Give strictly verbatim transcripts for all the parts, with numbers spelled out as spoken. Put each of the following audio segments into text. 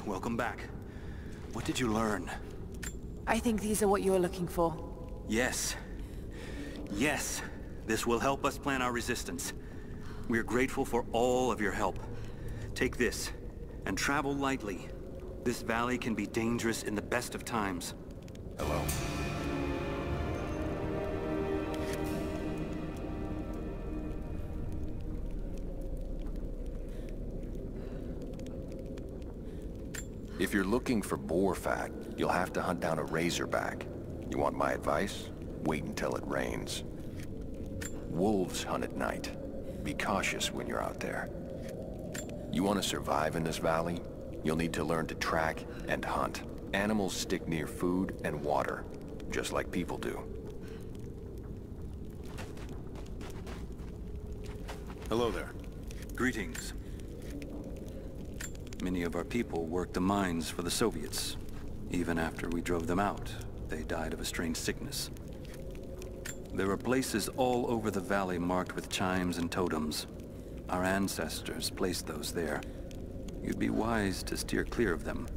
welcome back. What did you learn? I think these are what you were looking for. Yes. Yes. This will help us plan our resistance. We're grateful for all of your help. Take this, and travel lightly. This valley can be dangerous in the best of times. Hello. If you're looking for boar fat, you'll have to hunt down a razorback. You want my advice? Wait until it rains. Wolves hunt at night. Be cautious when you're out there. You want to survive in this valley? You'll need to learn to track and hunt. Animals stick near food and water, just like people do. Hello there. Greetings. Many of our people worked the mines for the Soviets. Even after we drove them out, they died of a strange sickness. There are places all over the valley marked with chimes and totems. Our ancestors placed those there. You'd be wise to steer clear of them.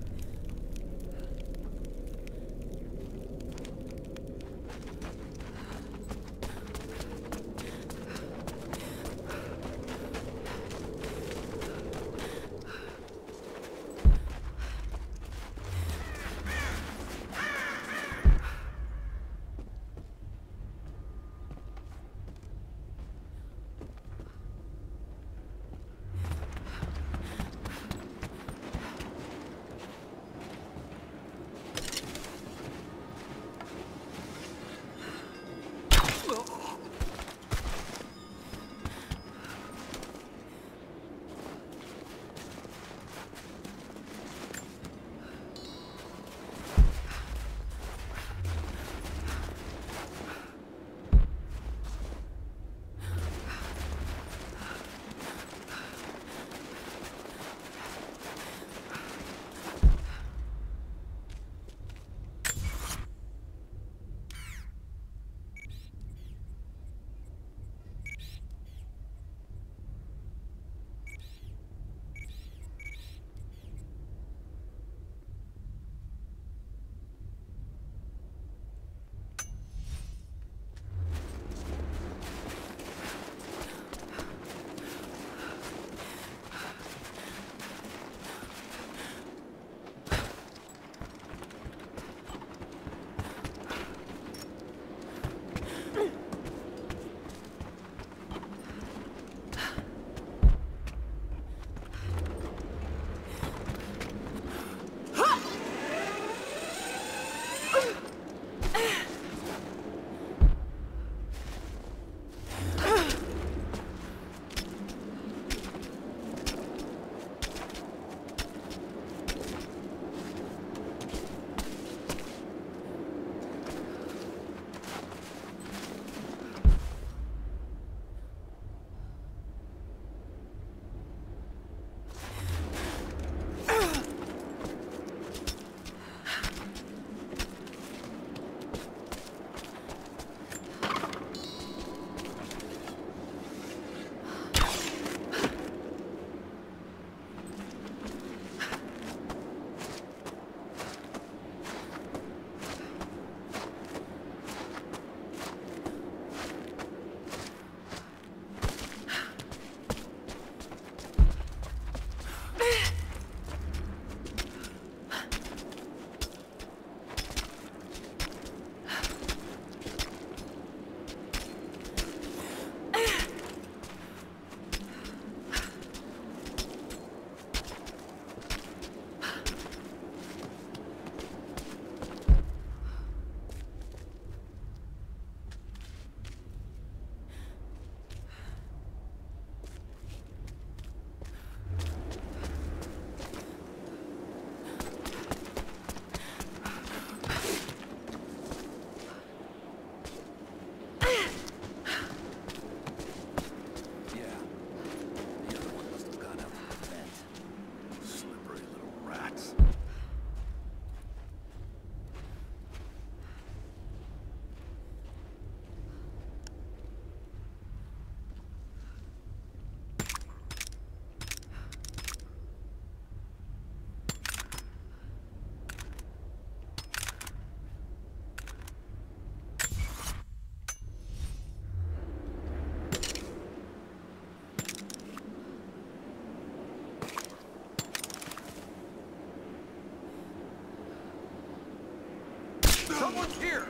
Someone's here!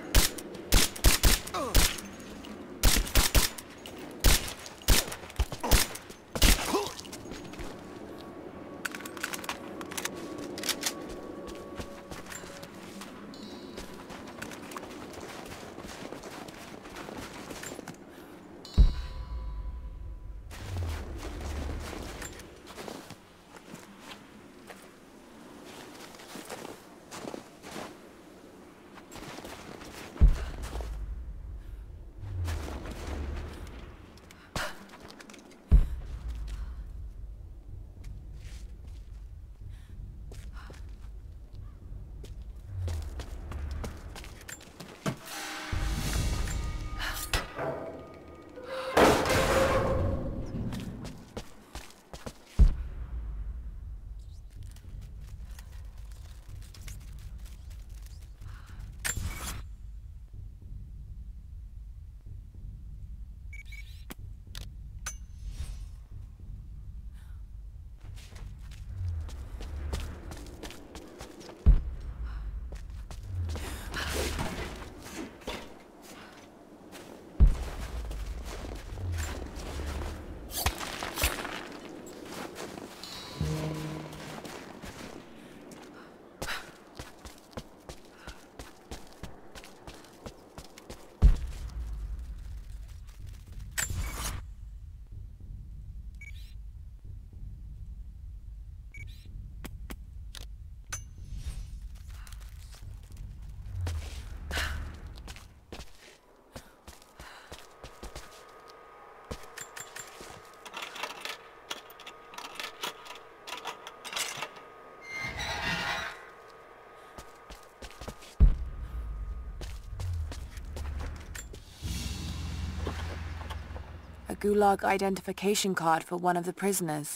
A Gulag identification card for one of the prisoners.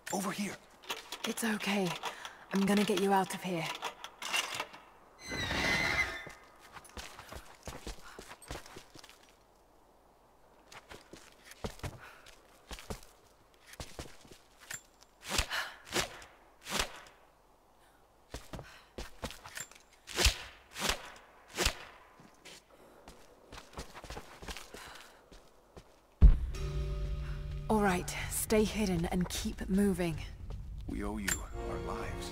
Over here. It's okay. I'm gonna get you out of here. All right, stay hidden and keep moving. We owe you our lives.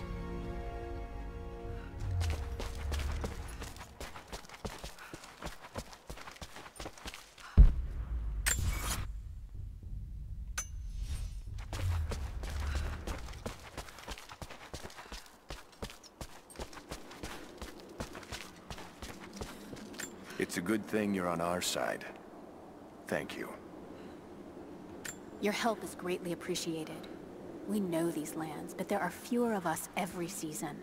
It's a good thing you're on our side. Thank you. Your help is greatly appreciated. We know these lands, but there are fewer of us every season.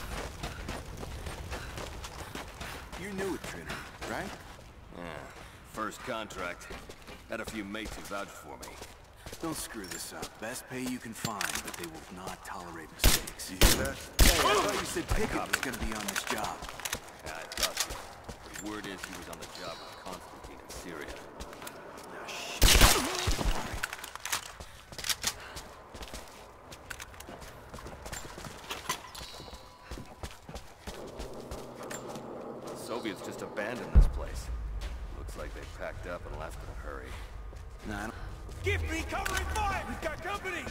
You knew it, Trinity, right? Yeah. First contract. Had a few mates who vouched for me. Don't screw this up. Best pay you can find, but they will not tolerate mistakes. You hear that? Hey, I thought you said Pickett was gonna be on this job. Yeah, I thought so. The word is he was on the job with Constantine in Syria. Ah, shit. The Soviets just abandoned this place. Looks like they packed up and left in a hurry. Nah, I don't... Give me covering fire! We've got company!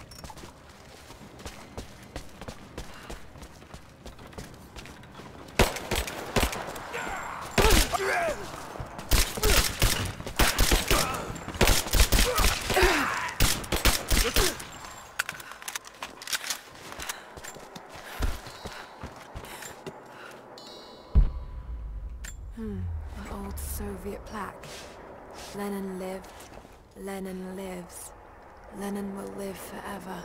Hmm, an old Soviet plaque. Lenin lived. Lenin lives. Lenin will live forever.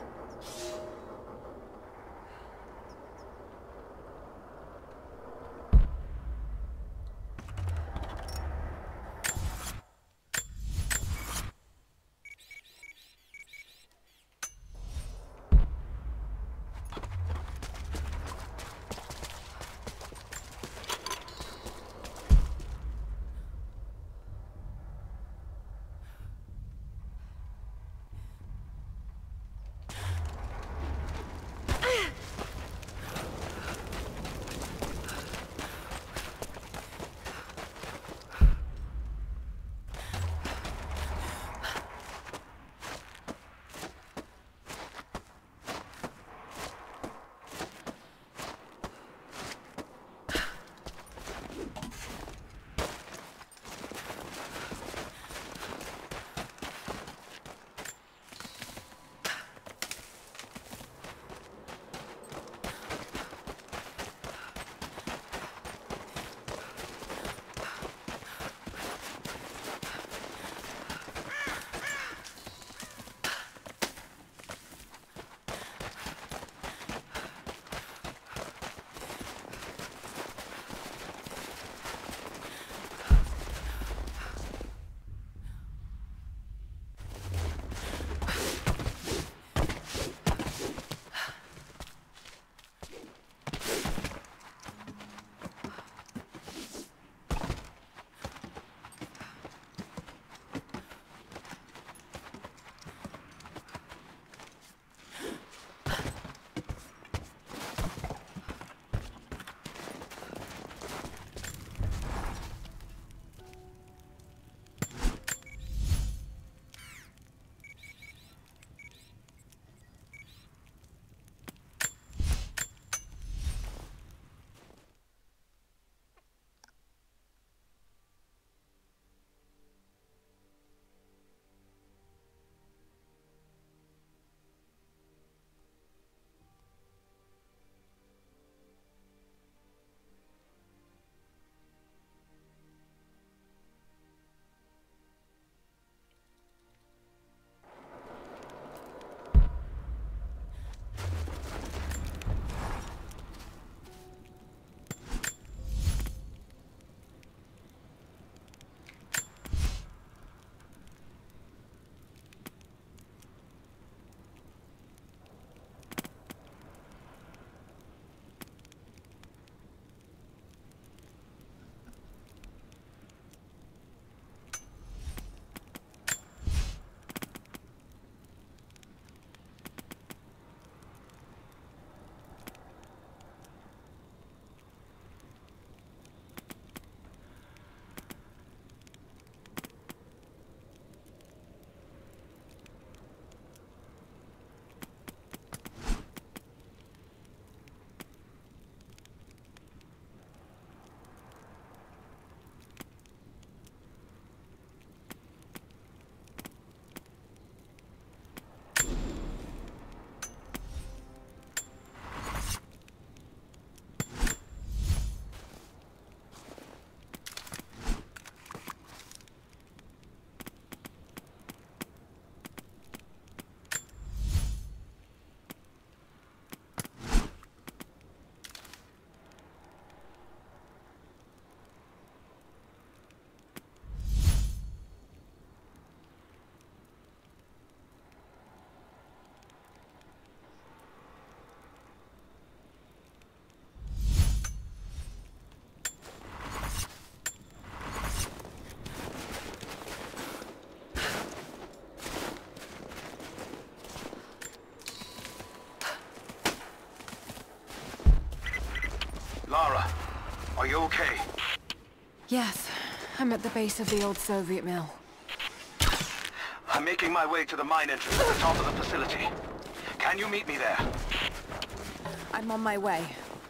you okay? Yes, I'm at the base of the old Soviet mill. I'm making my way to the mine entrance at the top of the facility. Can you meet me there? I'm on my way.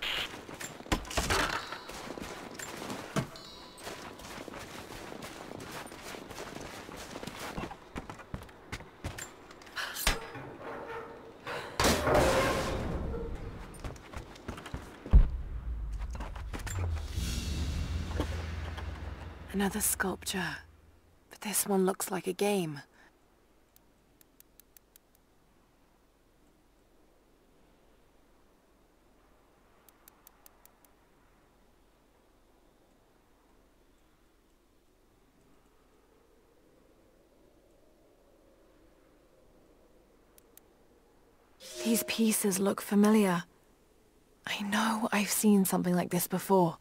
Another sculpture, but this one looks like a game. These pieces look familiar. I know I've seen something like this before.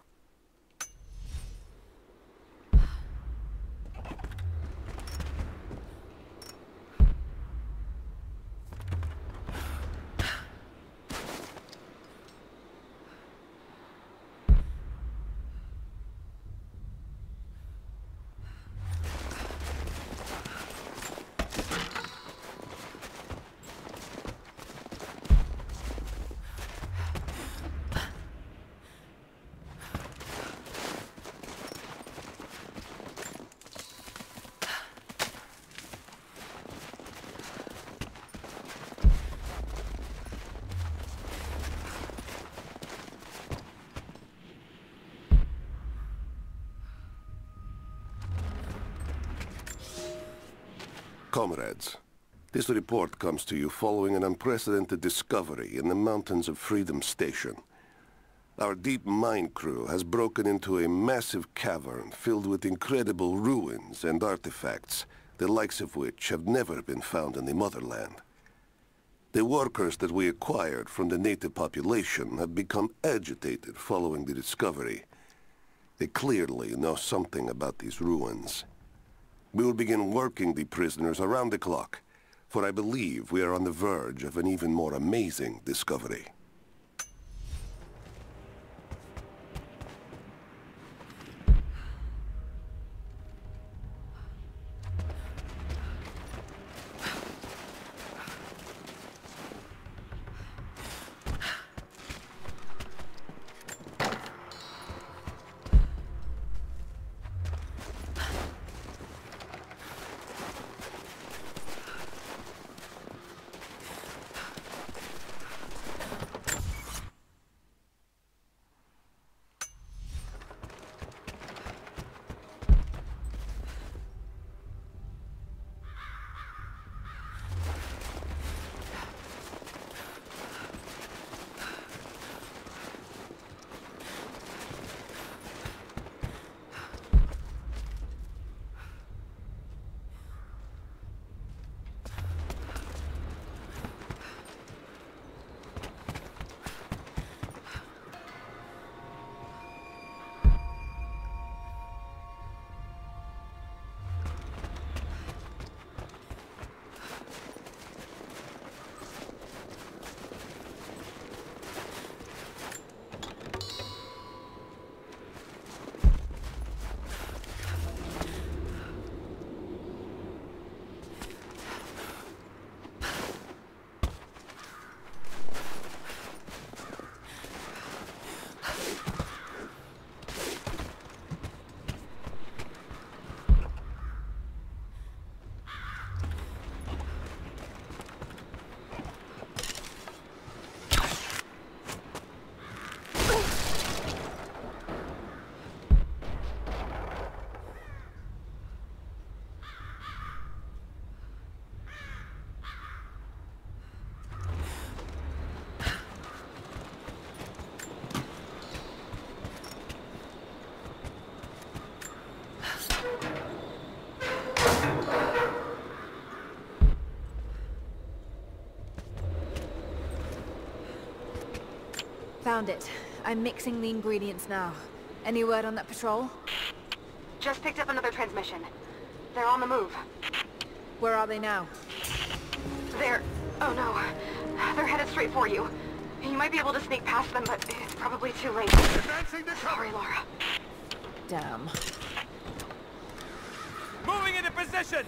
Comrades, this report comes to you following an unprecedented discovery in the mountains of Freedom Station. Our deep mine crew has broken into a massive cavern filled with incredible ruins and artifacts, the likes of which have never been found in the motherland. The workers that we acquired from the native population have become agitated following the discovery. They clearly know something about these ruins. We will begin working the prisoners around the clock, for I believe we are on the verge of an even more amazing discovery. Found it. I'm mixing the ingredients now. Any word on that patrol? Just picked up another transmission. They're on the move. Where are they now? They're... oh no. They're headed straight for you. You might be able to sneak past them, but it's probably too late. Advancing to cover. Sorry, Laura. Damn. Moving into position!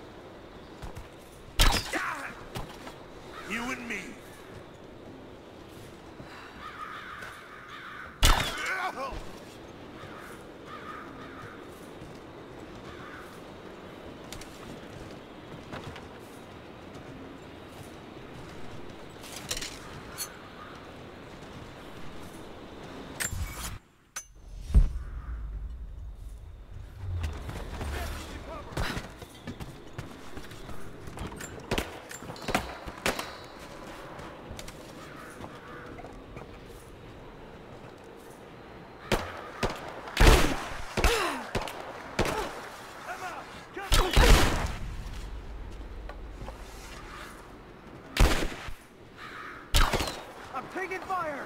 You and me. Taking fire!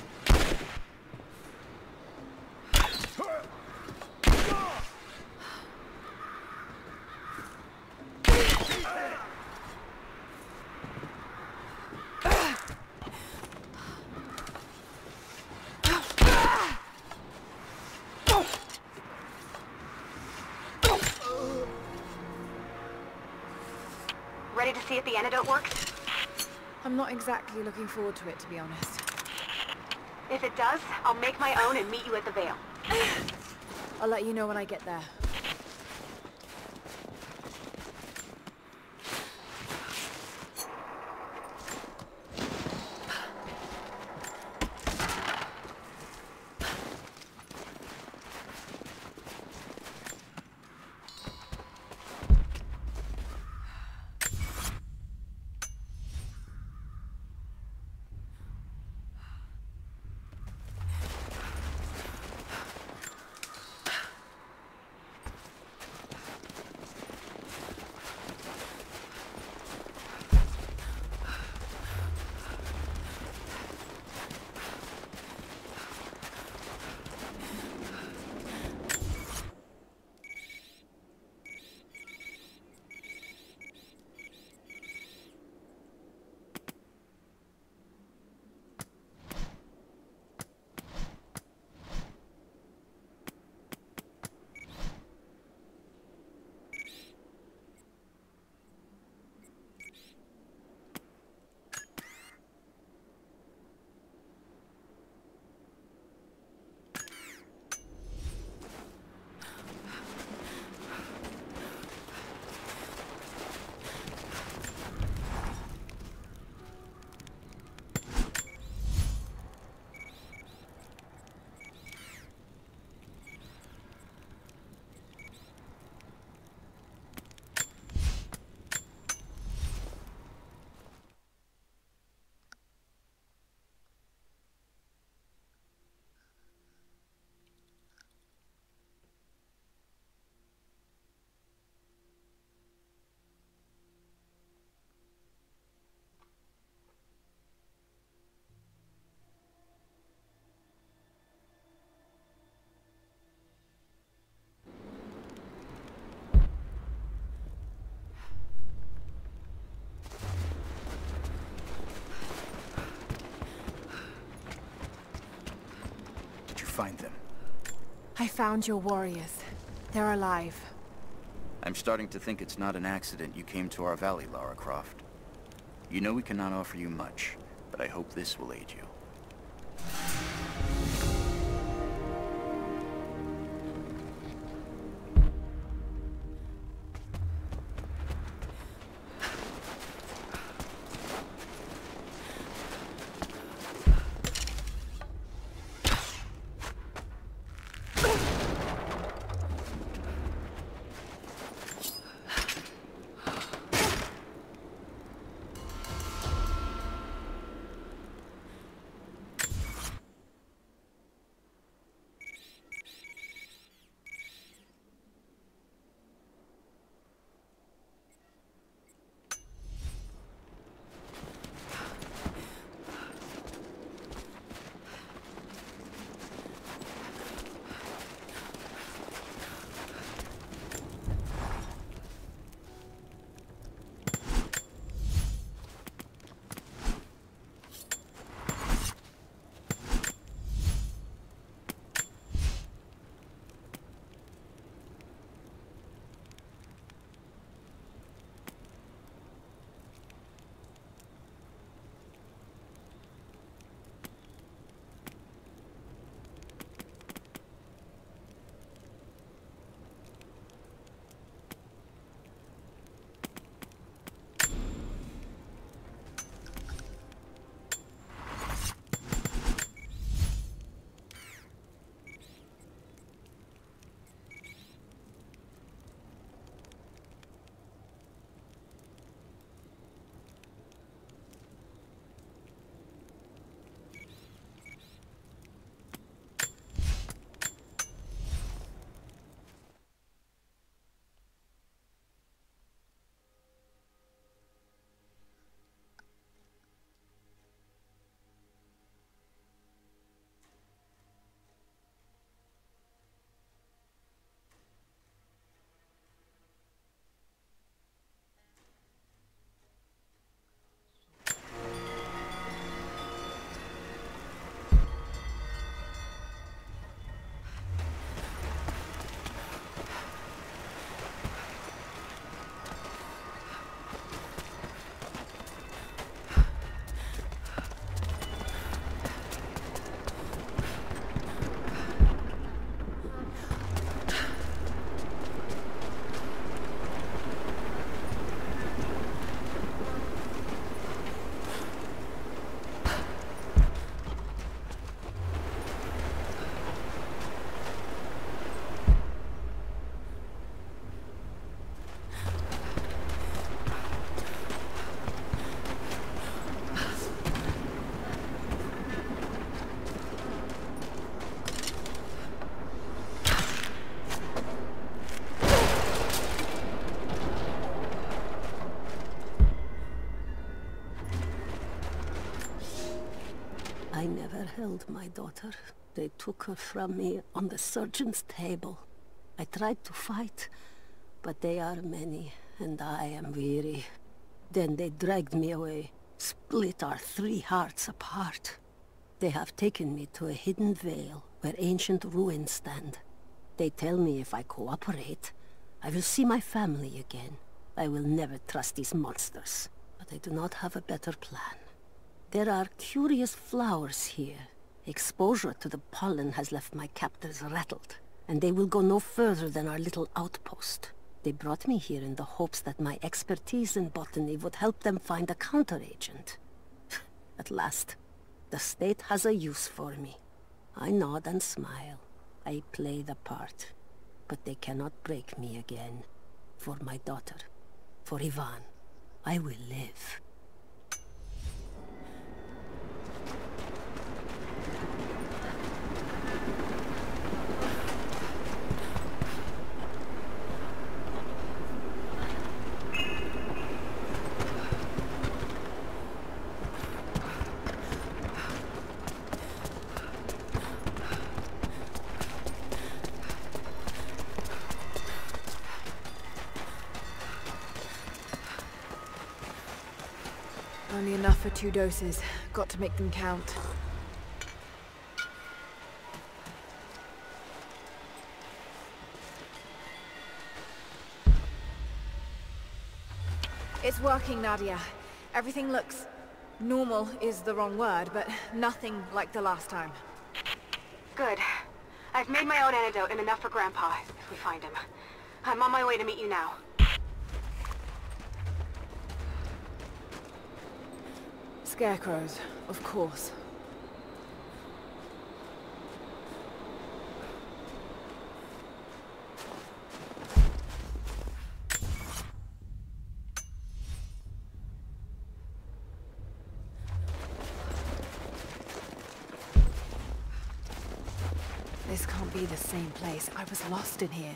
Ready to see if the antidote works? I'm not exactly looking forward to it, to be honest. If it does, I'll make my own and meet you at the Vale. I'll let you know when I get there. Find them. I found your warriors. They're alive. I'm starting to think it's not an accident you came to our valley, Lara Croft. You know we cannot offer you much, but I hope this will aid you. held my daughter. They took her from me on the surgeon's table. I tried to fight, but they are many, and I am weary. Then they dragged me away, split our three hearts apart. They have taken me to a hidden vale where ancient ruins stand. They tell me if I cooperate, I will see my family again. I will never trust these monsters, but I do not have a better plan. There are curious flowers here. Exposure to the pollen has left my captors rattled, and they will go no further than our little outpost. They brought me here in the hopes that my expertise in botany would help them find a counteragent. At last, the state has a use for me. I nod and smile. I play the part. But they cannot break me again. For my daughter, for Ivan, I will live. Only enough for two doses. Got to make them count. It's working, Nadia. Everything looks... normal is the wrong word, but nothing like the last time. Good. I've made my own antidote and enough for Grandpa, if we find him. I'm on my way to meet you now. Scarecrows, of course. This can't be the same place. I was lost in here.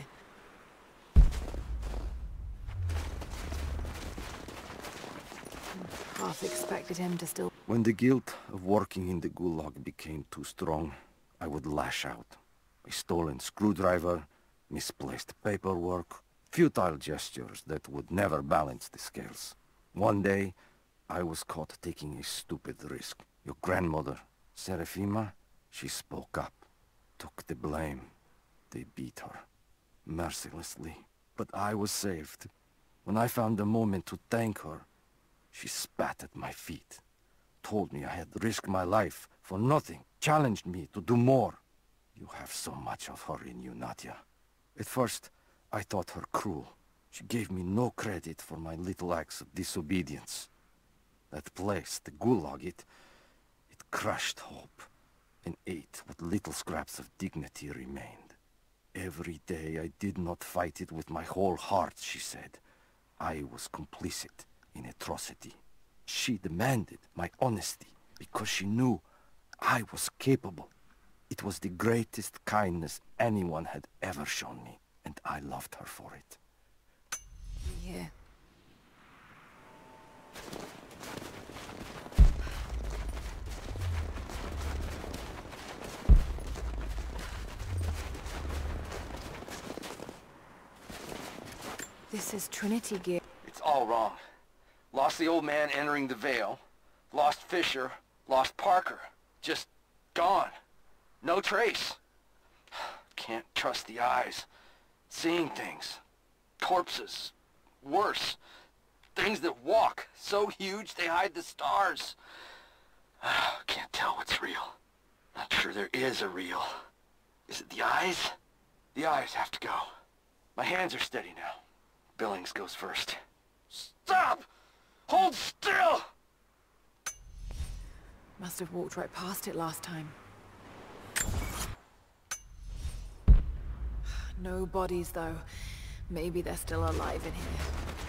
Half expected him to still... When the guilt of working in the Gulag became too strong, I would lash out. A stolen screwdriver, misplaced paperwork, futile gestures that would never balance the scales. One day, I was caught taking a stupid risk. Your grandmother, Seraphima, she spoke up, took the blame. They beat her, mercilessly. But I was saved. When I found a moment to thank her, she spat at my feet, told me I had risked my life for nothing, challenged me to do more. You have so much of her in you, Nadia. At first, I thought her cruel. She gave me no credit for my little acts of disobedience. That place, the Gulag, it... it crushed hope, and ate what little scraps of dignity remained. Every day I did not fight it with my whole heart, she said. I was complicit in atrocity. She demanded my honesty because she knew I was capable. It was the greatest kindness anyone had ever shown me, and I loved her for it. Yeah. This is Trinity gear. It's all wrong. Lost the old man entering the Vale. Lost Fisher. Lost Parker. Just gone. No trace. Can't trust the eyes. Seeing things. Corpses. Worse. Things that walk. So huge they hide the stars. Can't tell what's real. Not sure there is a real. Is it the eyes? The eyes have to go. My hands are steady now. Billings goes first. Stop! Hold still! Must have walked right past it last time. No bodies, though. Maybe they're still alive in here.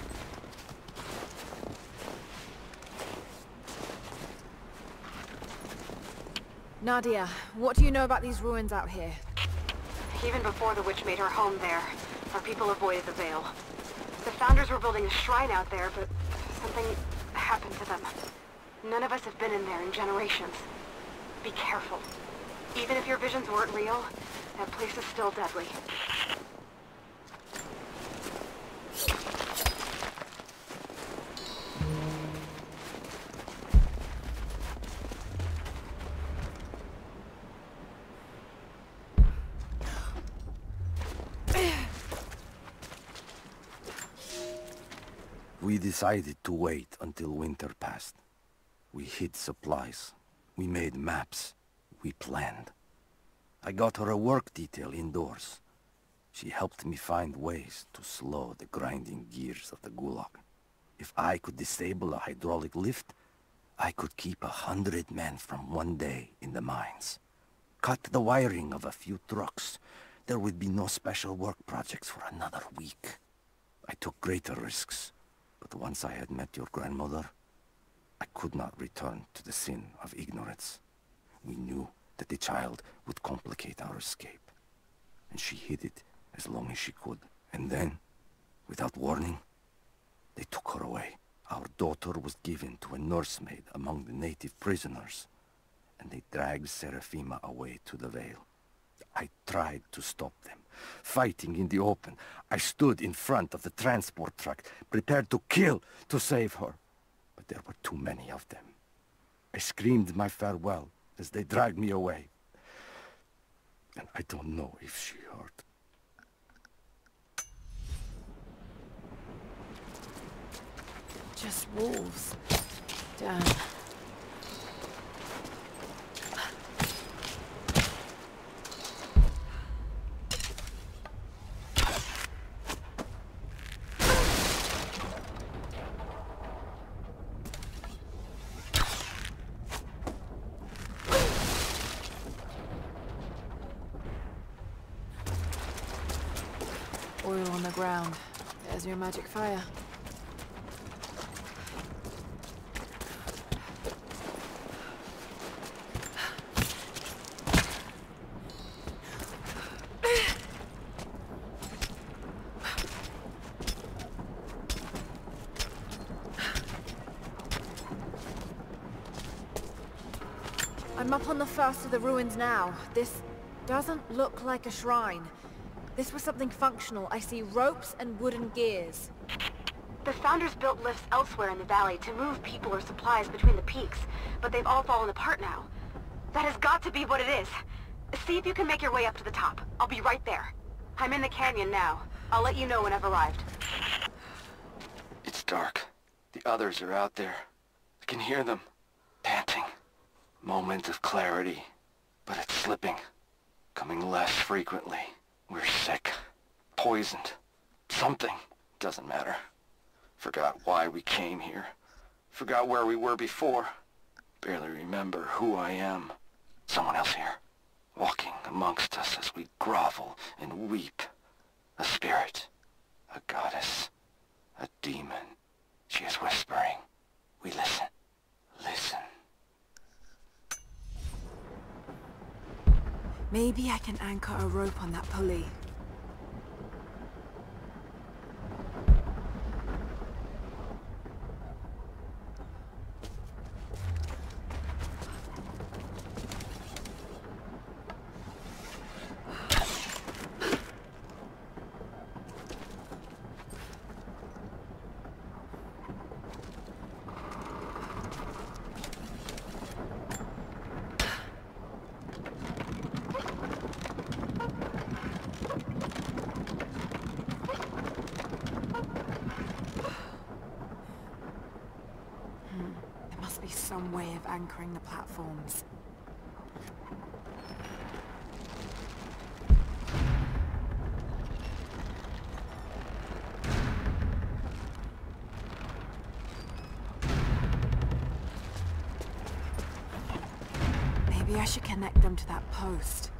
Nadia, what do you know about these ruins out here? Even before the witch made her home there, our people avoided the Vale. The Founders were building a shrine out there, but something happened to them. None of us have been in there in generations. Be careful. Even if your visions weren't real, that place is still deadly. We decided to wait until winter passed. We hid supplies. We made maps. We planned. I got her a work detail indoors. She helped me find ways to slow the grinding gears of the Gulag. If I could disable a hydraulic lift, I could keep a hundred men from one day in the mines. Cut the wiring of a few trucks. There would be no special work projects for another week. I took greater risks. But once I had met your grandmother, I could not return to the sin of ignorance. We knew that the child would complicate our escape, and she hid it as long as she could. And then, without warning, they took her away. Our daughter was given to a nursemaid among the native prisoners, and they dragged Seraphima away to the Vale. I tried to stop them, fighting in the open. I stood in front of the transport truck, prepared to kill to save her. But there were too many of them. I screamed my farewell as they dragged me away. And I don't know if she heard. Just wolves. Damn. Oil on the ground. There's your magic fire. I'm up on the first of the ruins now. This doesn't look like a shrine. This was something functional. I see ropes and wooden gears. The Founders built lifts elsewhere in the valley to move people or supplies between the peaks, but they've all fallen apart now. That has got to be what it is. See if you can make your way up to the top. I'll be right there. I'm in the canyon now. I'll let you know when I've arrived. It's dark. The others are out there. I can hear them, panting. Moment of clarity, but it's slipping, coming less frequently. We're sick, poisoned, something, doesn't matter. Forgot why we came here, forgot where we were before. Barely remember who I am. Someone else here, walking amongst us as we grovel and weep. A spirit, a goddess, a demon. She is whispering. We listen, listen. Maybe I can anchor a rope on that pulley. Some way of anchoring the platforms. Maybe I should connect them to that post.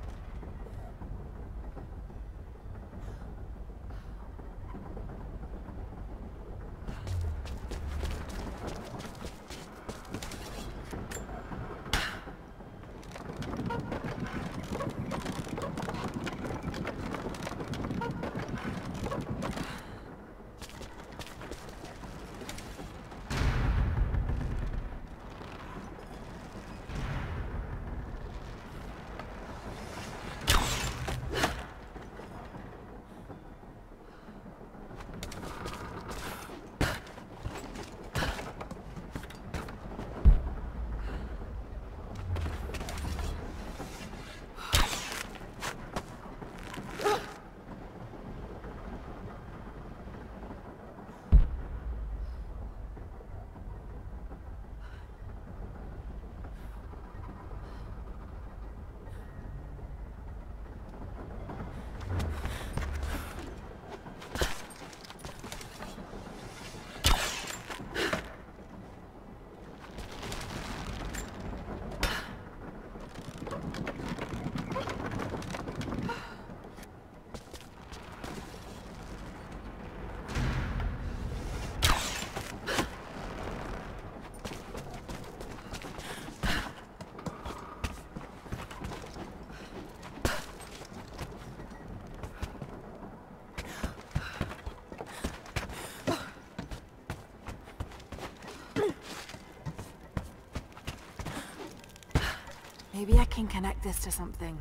Maybe I can connect this to something.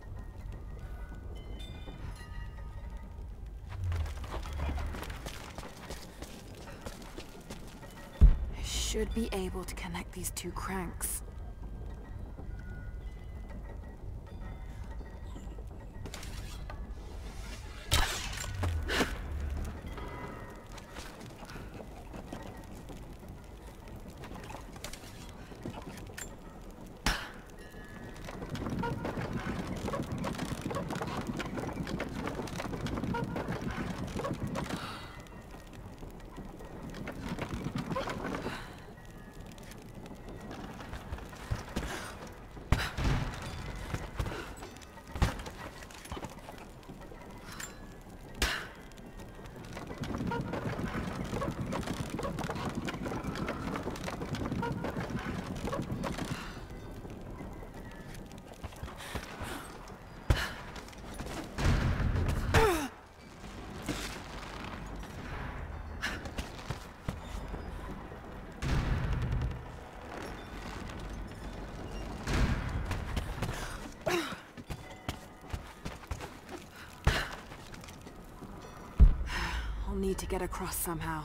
I should be able to connect these two cranks. Need to get across somehow.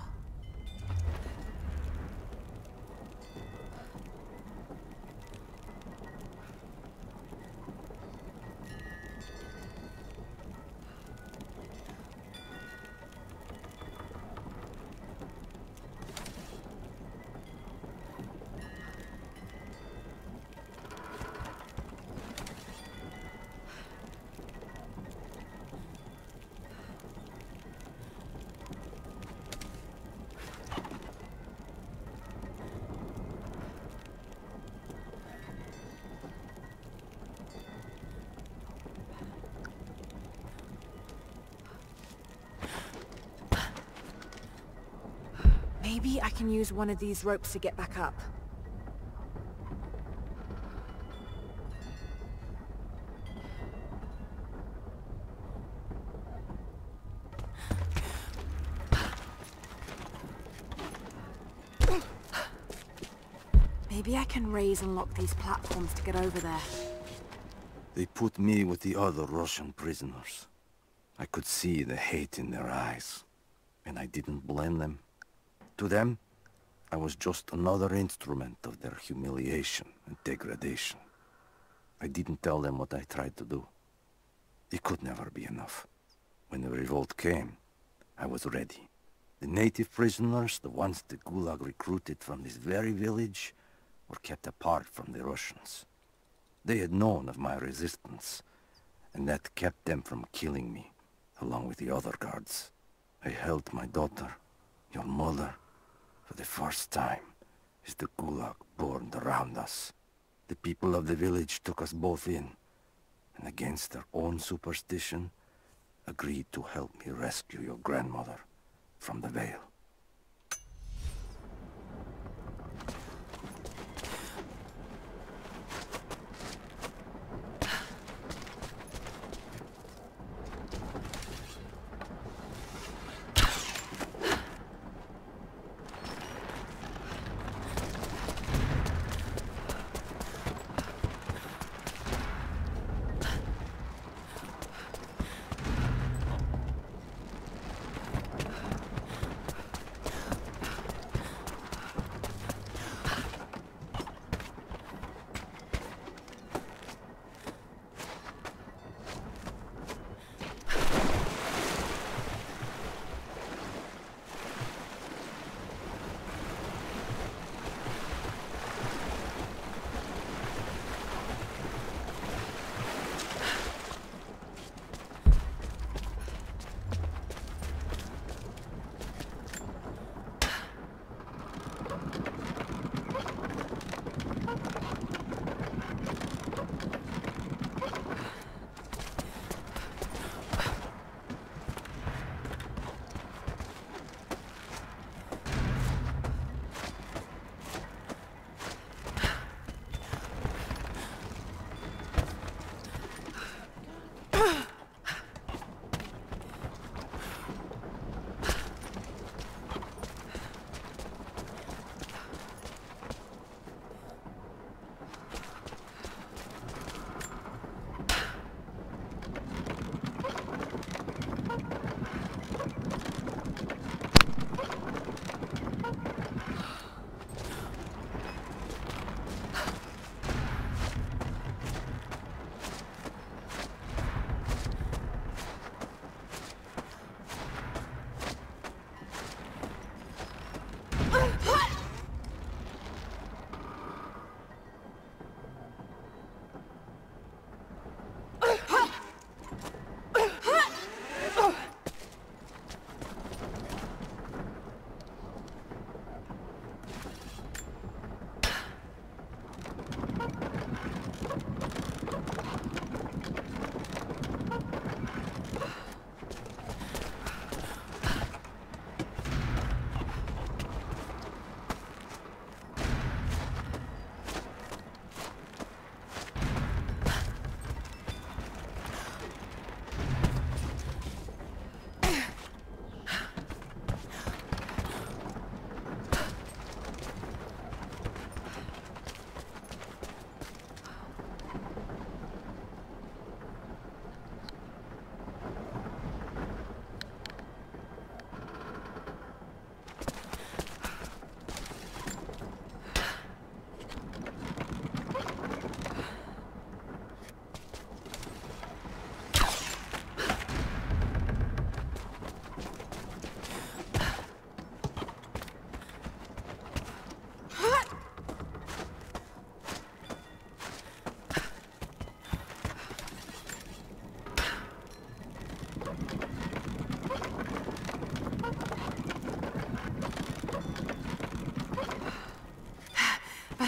Maybe I can use one of these ropes to get back up. Maybe I can raise and lock these platforms to get over there. They put me with the other Russian prisoners. I could see the hate in their eyes, and I didn't blame them. To them, I was just another instrument of their humiliation and degradation. I didn't tell them what I tried to do. It could never be enough. When the revolt came, I was ready. The native prisoners, the ones the Gulag recruited from this very village, were kept apart from the Russians. They had known of my resistance, and that kept them from killing me, along with the other guards. I held my daughter, your mother, for the first time, as the Gulag burned around us. The people of the village took us both in, and against their own superstition, agreed to help me rescue your grandmother from the Veil.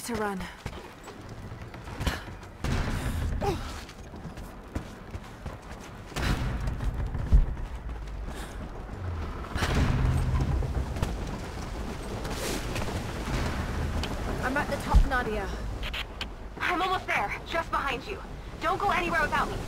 Better run. I'm at the top, Nadia. I'm almost there, just behind you. Don't go anywhere without me.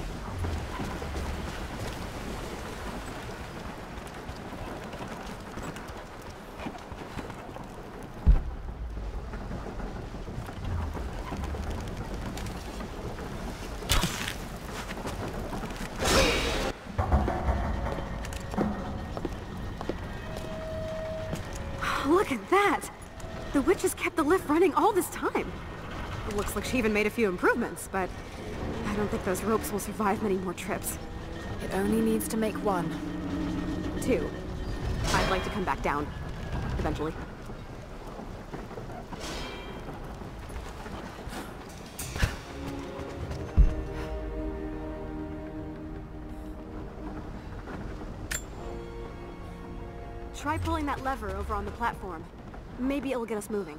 Look at that! The witch has kept the lift running all this time. It looks like she even made a few improvements, but I don't think those ropes will survive many more trips. It only needs to make one. Two. I'd like to come back down. Eventually. Try pulling that lever over on the platform. Maybe it'll get us moving.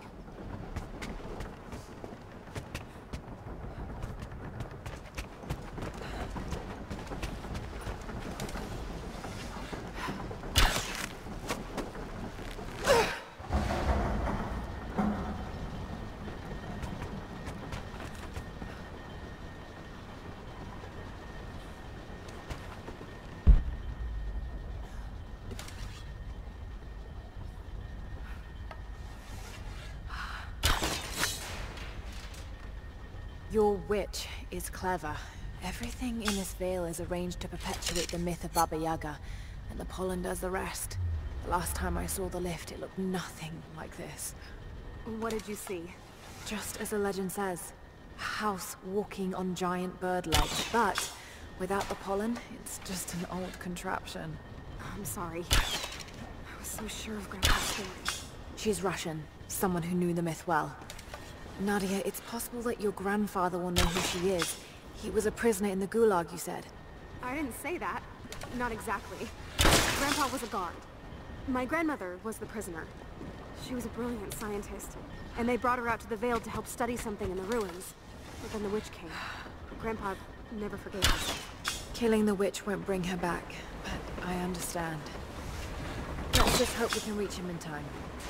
Your witch is clever. Everything in this veil is arranged to perpetuate the myth of Baba Yaga, and the pollen does the rest. The last time I saw the lift, it looked nothing like this. What did you see? Just as the legend says, a house walking on giant bird legs, but without the pollen, it's just an old contraption. I'm sorry. I was so sure of Grandpa's story. She's Russian, someone who knew the myth well. Nadia, it's possible that your grandfather will know who she is. He was a prisoner in the Gulag, you said. I didn't say that. Not exactly. Grandpa was a guard. My grandmother was the prisoner. She was a brilliant scientist, and they brought her out to the Vale to help study something in the ruins. But then the witch came. Grandpa never forgave us. Killing the witch won't bring her back, but I understand. Let's just hope we can reach him in time.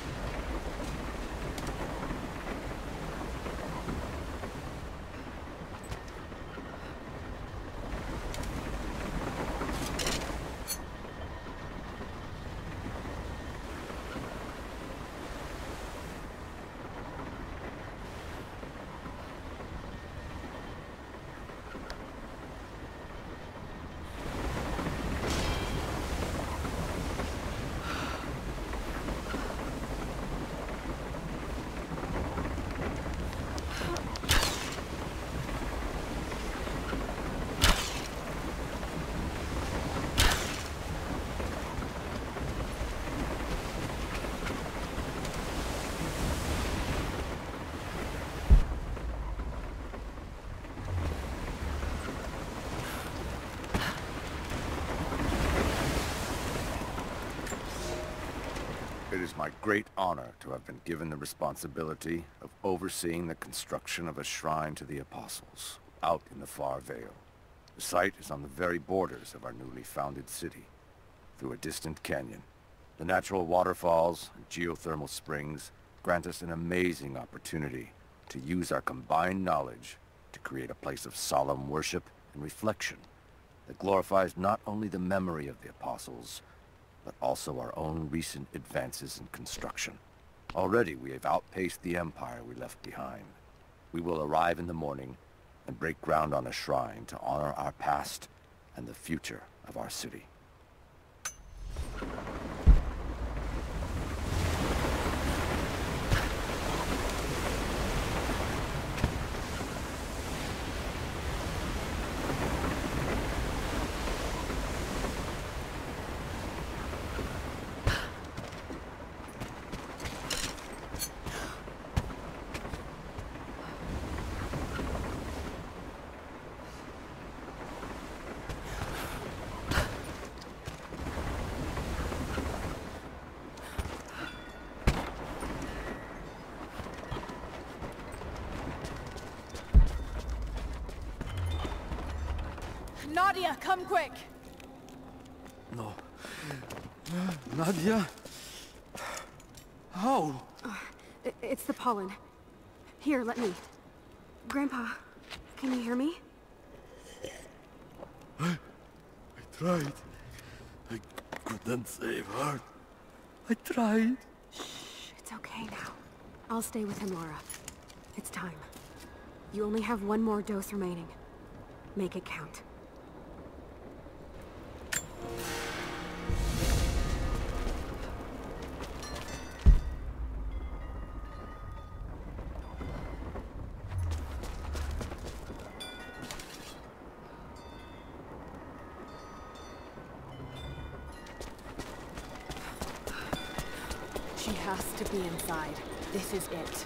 It is my great honor to have been given the responsibility of overseeing the construction of a shrine to the Apostles, out in the far Vale. The site is on the very borders of our newly founded city, through a distant canyon. The natural waterfalls and geothermal springs grant us an amazing opportunity to use our combined knowledge to create a place of solemn worship and reflection that glorifies not only the memory of the Apostles, but also our own recent advances in construction. Already we have outpaced the empire we left behind. We will arrive in the morning and break ground on a shrine to honor our past and the future of our city. Nadia, come quick! No. Nadia? How? Uh, it, it's the pollen. Here, let me. Grandpa, can you hear me? I, I tried. I couldn't save her. I tried. Shh, it's okay now. I'll stay with him, Lara. It's time. You only have one more dose remaining. Make it count. She has to be inside. This is it.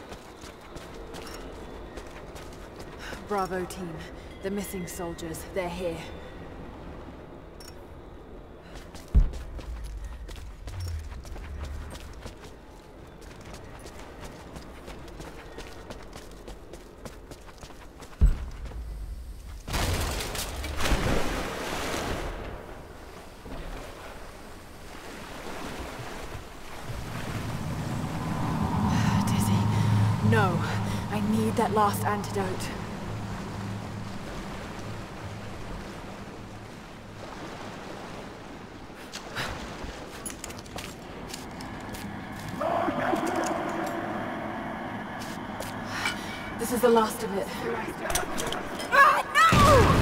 Bravo team. The missing soldiers, they're here. No, I need that last antidote. This is the last of it. Ah, no!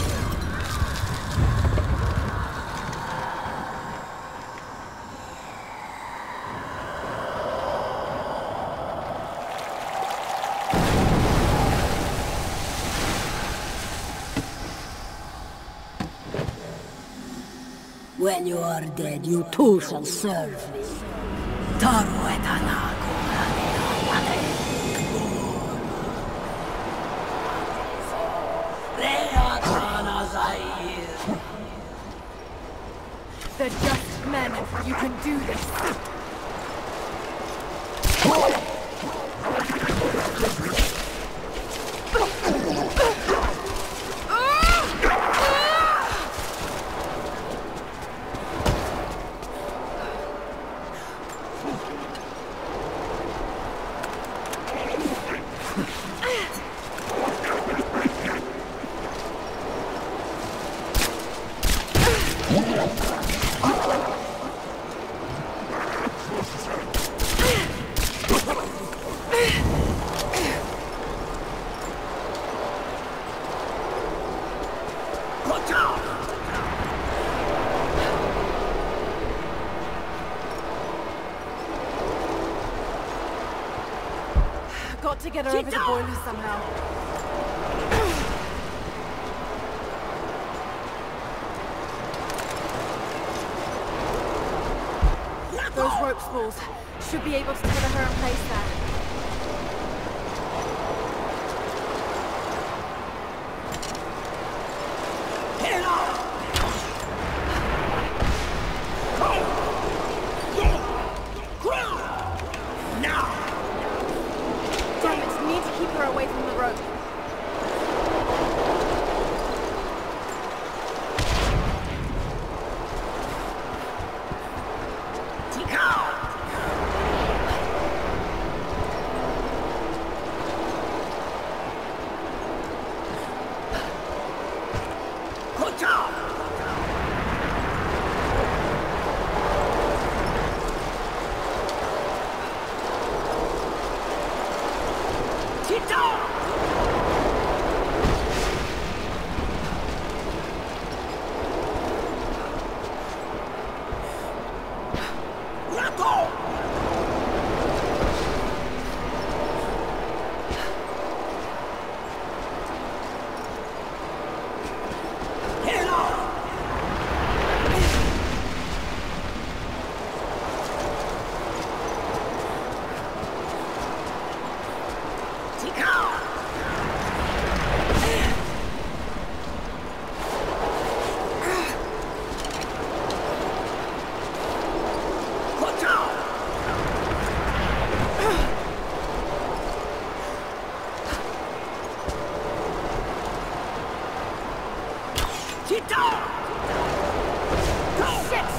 When you are dead, you too shall serve me. Taru et anaku They're just men. You can do this. Got to get her over the boiler somehow. Those rope spools should be able to tether her in place there.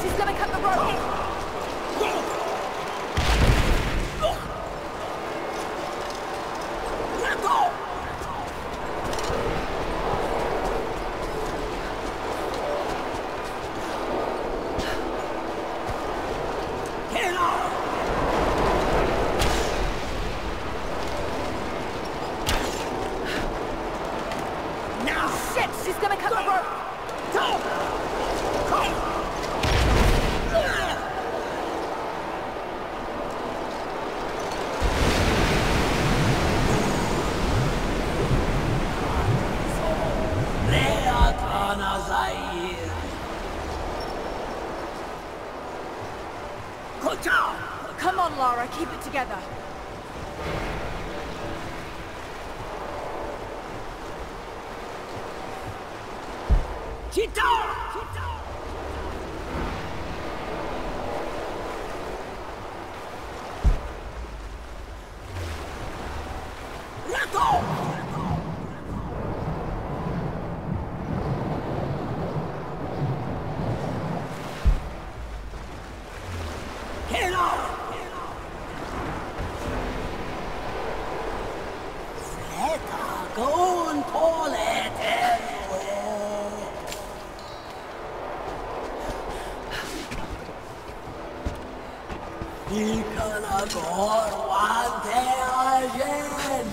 She's gonna cut the rope! Let go! Get off! Now! Shit! She's gonna cut the rope! Go! Go! Come on, Lara, keep it together. Chita! Let go! Get off! Sleta, go and pull it anyway. Ikana går wante again.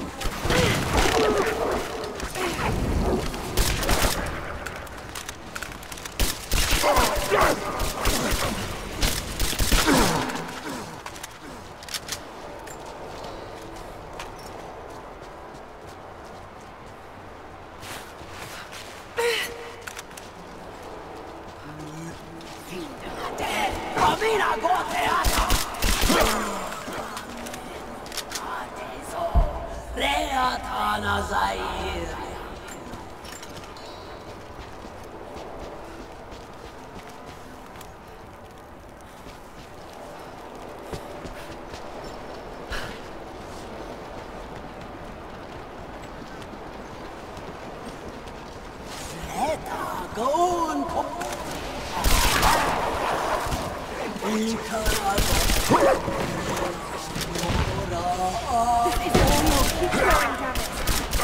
Pamina goteata! Adesso, reatana zair! Sleta, go and come! This is O'Neill. Keep going, damn it.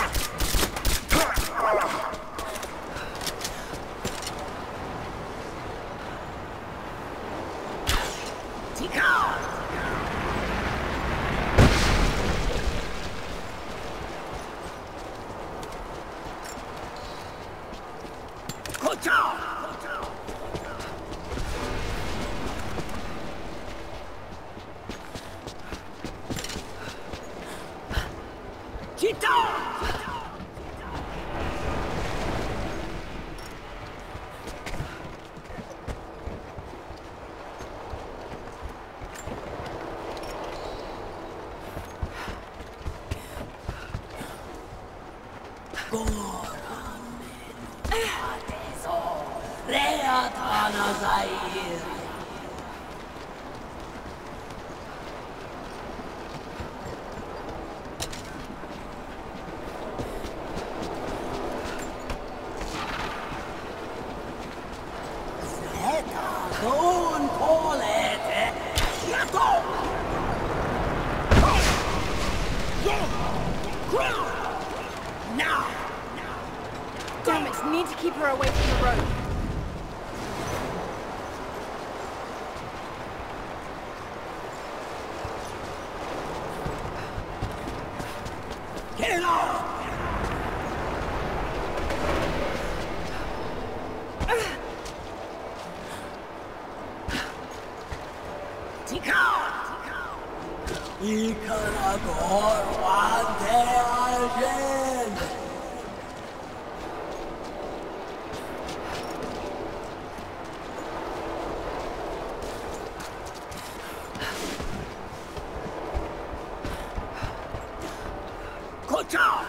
Tika! Kocha! Chita! Reatana Zair! Don't call it! Let go! Now! Damn it, need to keep her away from the road. Get off! Ikana går wante again. Kocha!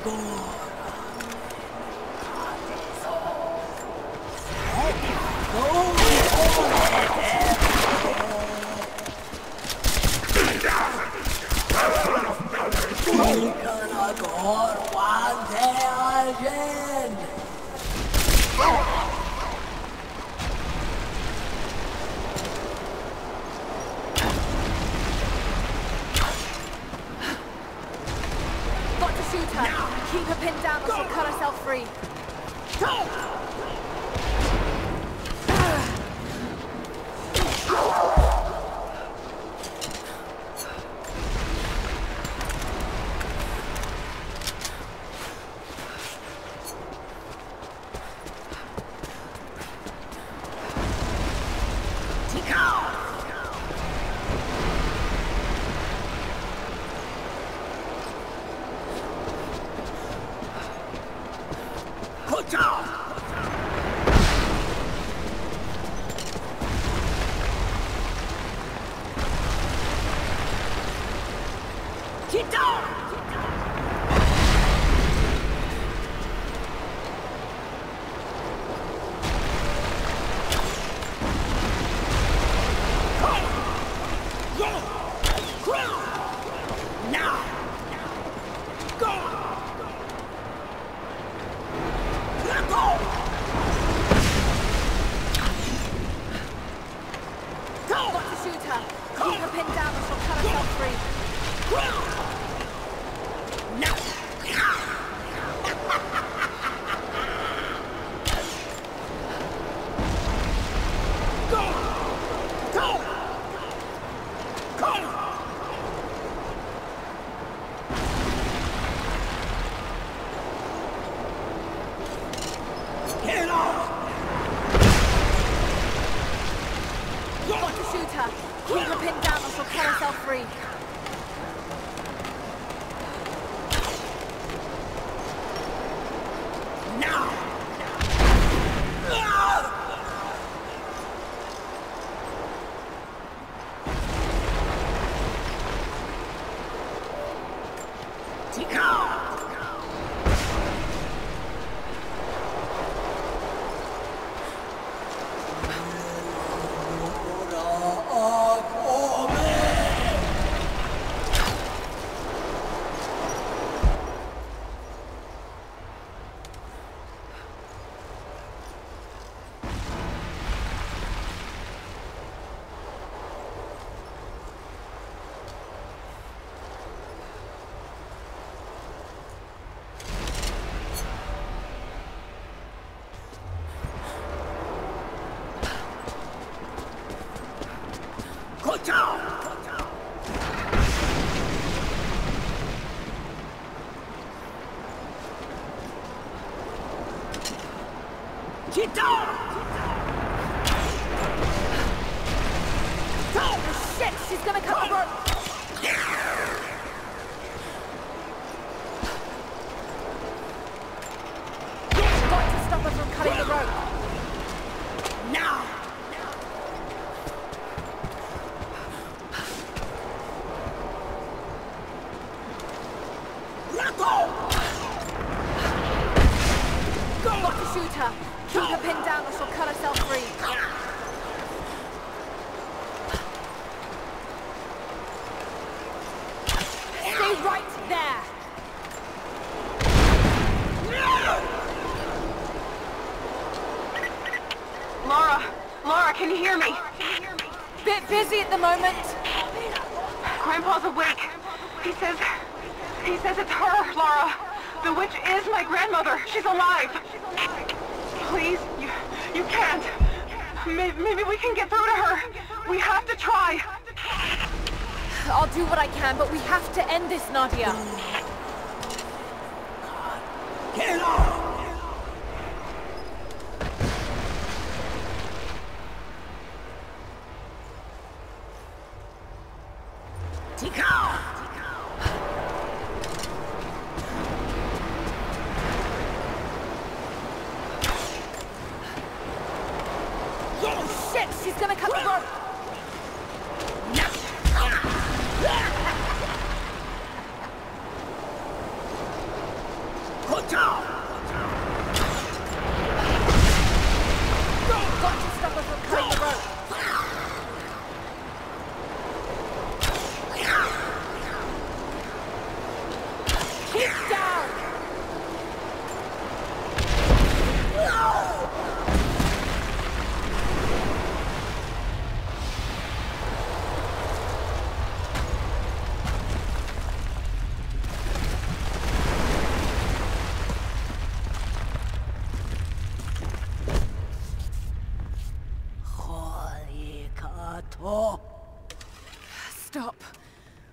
Got to shoot her. Keep her pinned down or she'll cut herself free. Grandpa's awake. He says... He says it's her, Lara. The witch is my grandmother. She's alive. Please, you... You can't. Maybe, maybe we can get through to her. We have to try. I'll do what I can, but we have to end this, Nadia. Get off!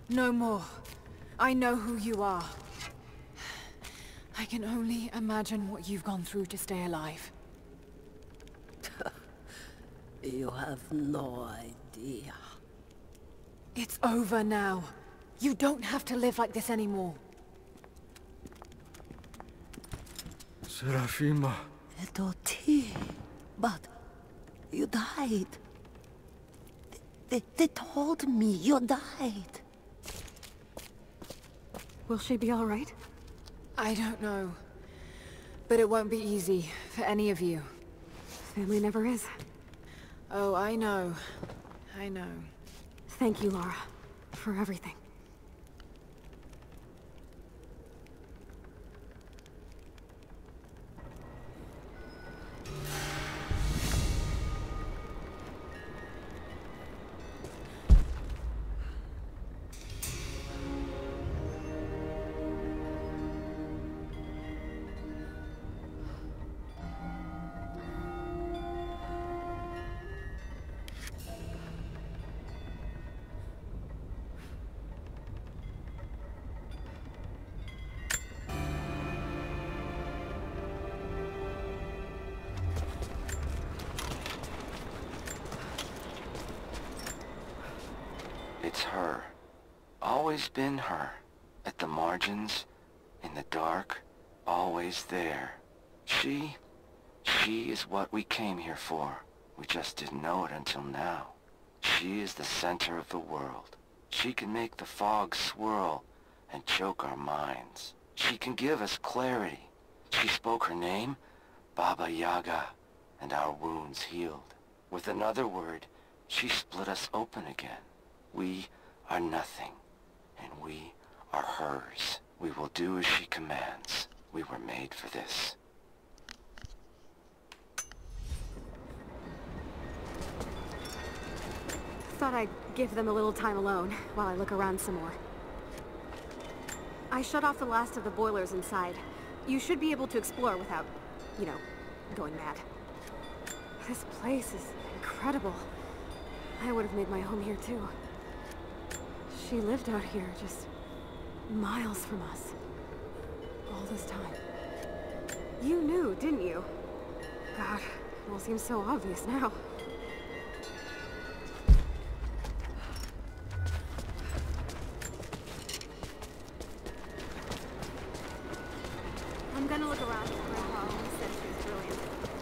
No more. I know who you are. I can only imagine what you've gone through to stay alive. You have no idea. It's over now. You don't have to live like this anymore. Serafima. Doti, but you died. They, they told me you died. Will she be all right? I don't know. But it won't be easy for any of you. Family never is. Oh, I know. I know. Thank you, Lara, for everything. It's her. Always been her. At the margins, in the dark, always there. She... she is what we came here for. We just didn't know it until now. She is the center of the world. She can make the fog swirl and choke our minds. She can give us clarity. She spoke her name, Baba Yaga, and our wounds healed. With another word, she split us open again. We are nothing, and we are hers. We will do as she commands. We were made for this. Thought I'd give them a little time alone while I look around some more. I shut off the last of the boilers inside. You should be able to explore without, you know, going mad. This place is incredible. I would have made my home here too. She lived out here, just miles from us. All this time. You knew, didn't you? God, it all seems so obvious now. I'm gonna look around. Grandpa always said she was brilliant.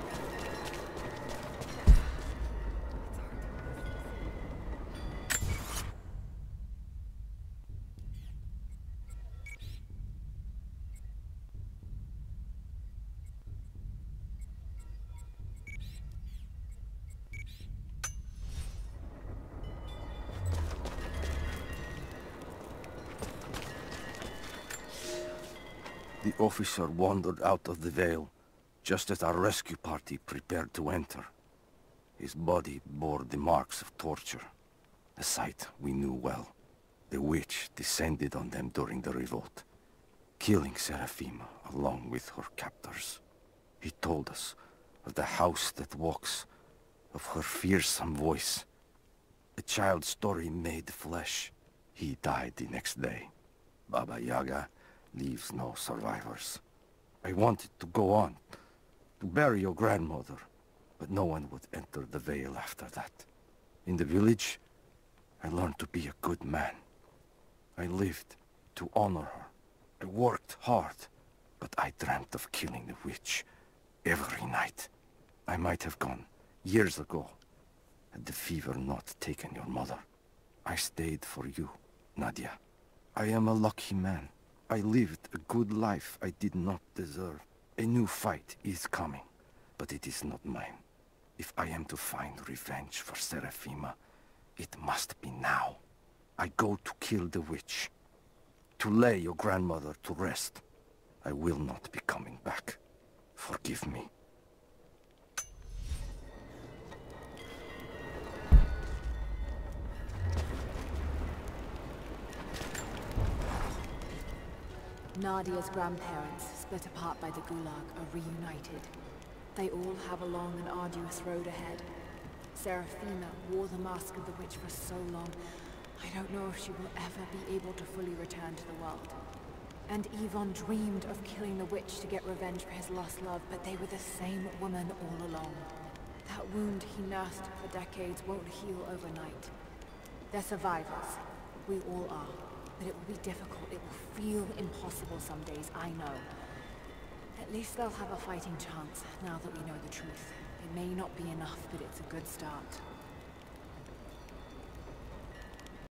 The officer wandered out of the Vale, just as our rescue party prepared to enter. His body bore the marks of torture, a sight we knew well. The witch descended on them during the revolt, killing Serafima along with her captors. He told us of the house that walks, of her fearsome voice. A child's story made flesh. He died the next day. Baba Yaga leaves no survivors. I wanted to go on, to bury your grandmother, but no one would enter the Vale after that. In the village, I learned to be a good man. I lived to honor her. I worked hard, but I dreamt of killing the witch every night. I might have gone years ago, had the fever not taken your mother. I stayed for you, Nadia. I am a lucky man. I lived a good life I did not deserve. A new fight is coming, but it is not mine. If I am to find revenge for Serafima, it must be now. I go to kill the witch, to lay your grandmother to rest. I will not be coming back. Forgive me. Nadia's grandparents, split apart by the Gulag, are reunited. They all have a long and arduous road ahead. Serafima wore the mask of the witch for so long, I don't know if she will ever be able to fully return to the world. And Yvonne dreamed of killing the witch to get revenge for his lost love, but they were the same woman all along. That wound he nursed for decades won't heal overnight. They're survivors. We all are. But it will be difficult. It will feel impossible some days, I know. At least they'll have a fighting chance, now that we know the truth. It may not be enough, but it's a good start.